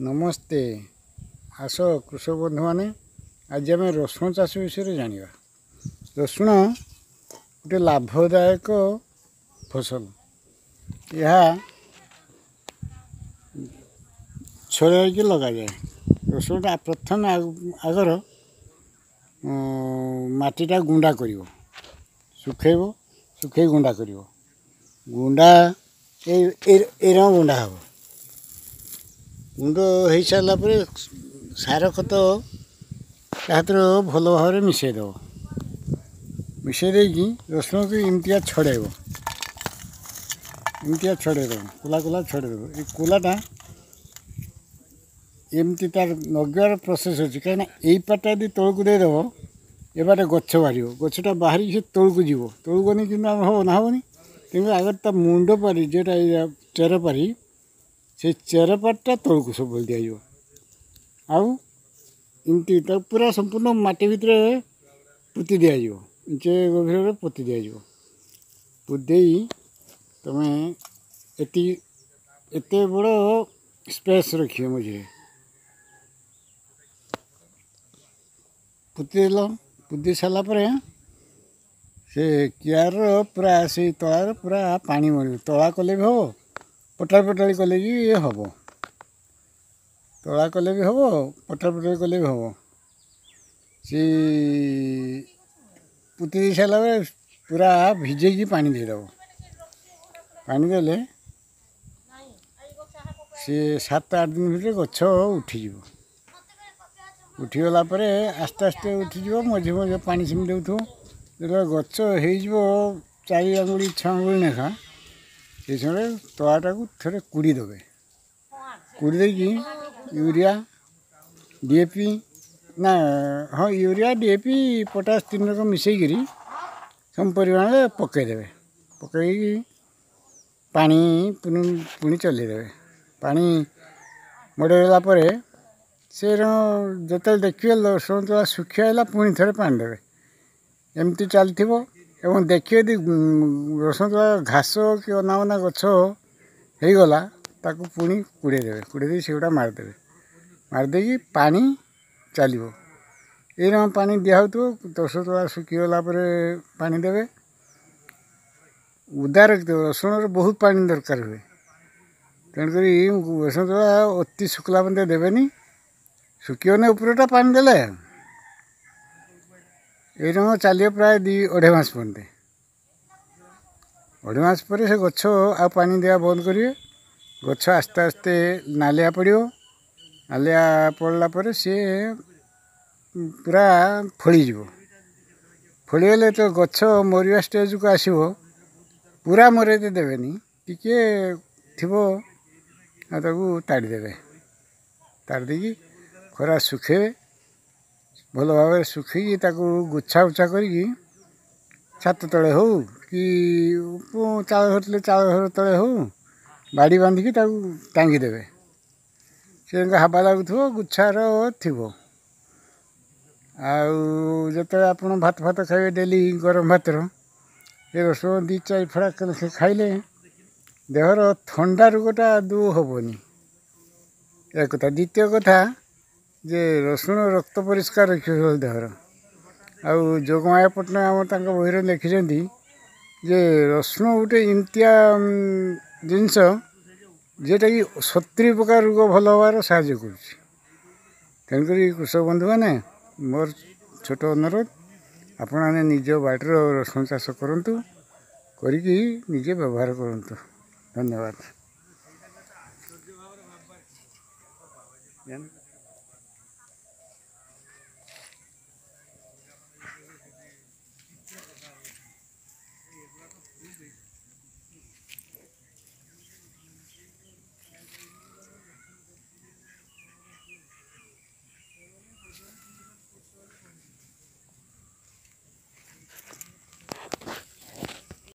नमस्ते आस कृषक बंधु मैंने आज आम रसुण चाष विषय जाना। रसुण गोटे लाभदायक फसल। यह छड़ाई लगा जाए। रसुणटा प्रथम आगर माटीटा गुंडा कर सुखेब सुखे गुंडा कर गुंडा गुंडा हम गुंड हो सारापर सार खत हाथ भल भाव मिसई दब मिसई देकी रसुण को इमतिया छड़ेब छड़ेद कोला कोला छड़ेद ये कोलाटा एमती तार नगार प्रोसेस अच्छी कहीं यही पार्टा यदि तौक देदेव ए बाटे गछ बाहर गछटा बाहर से तौक जीव तौक गनी कि हम ना हेनी कि आगे ता मुंड पारी जोटा चेर पारी से चेर पार्टा तौक सब दिज्व आमती पूरा संपूर्ण माटी भितर पोति दिज्व इंचे गभीर पोति दिज्व पोति तुम एत बड़ स्पेस रखिए मझे पुतिदेल पुति सारापर से कियार पूरा से तलार पूरा पानी मर तला कले भी हम पटाल पटाली कले भी हम तला कले भी हम पटाल पटाली कले भी हम से पुति दे सारा पूरा भिजेकी पानी देदेव पानी देले से 7-8 दिन भितर गछ उठीज उठीगला आस्ते आस्ते उठीज मझे मझे पानी सेम देव जो गछ हो 4 आंगुली 6 आंगुली लेखा से समय तलाटा को थे कुड़ी देवे कुड़ी देकी यूरिया डीएपी ना हाँ यूरिया डीएपी पोटास 3 रकम मिसेकरी सम परिमाण पकईदे पकई पानी पुणी चलदेवे पानी मड़ेला से जो देखिए रसुण तला सुखी आला पुणी थे पानी देवे एमती चलती एवं देखिए यदि रसुण तला घास कि अना अना गछ होगला ताकू पुणी कुड़े देवे कुड़े दे से मारिदेवे मारिदे पानी चलो ये पानी दिहु रसुण तला सुखीगला पानी देवे उदा रखिदेव रसुण बहुत पानी दरकार हुए तेणुक रसुण तला अति शुक्ला बंदे देवेनि शुकीने उपरटा पानी देले ये चलिए प्राय 2-2.5 मास पर्यंत 2.5 मास पर से गछ आ पानी देवा बंद करेंगे गछ आस्ते आस्ते नालिया पड़ो नालिया पड़ला सी पूरा फलीज फलीगले तो गछ मरिया स्टेज को आसो पूरा मरेदे देवेनि टिके थो ताड़ीदेवे ताड़ीदी खरा सुखेबे भल भाव सुखी गुच्छा उच्छा कर छात तले हो कि चाल घर चाल घर तले हो बाड़ी बांधिकी टांगीदेवे से हावा लगुव गुच्छार थी आते आप भात फात खाइबे डेली गरम भातर ये रसुण 2-4 फड़ा खाइले देहर ठंडा रोगटा आदौ हेनी एक कथा द्वितीय कथा जे रसुण रक्त परिष्कार रखिए देहर आउ जोगमाया पट्टनायक आम बही लिखिं जे रसुण गोटे इमतिया जिनस जेटा कि 70 प्रकार रोग भल हबार साहाय्य करुँच तेणुक कृषक बंधु मैंने मोर छोट अनुरोध आपण निज बाटर रसुण चाष करूँ करिकी निजे व्यवहार करूँ। धन्यवाद।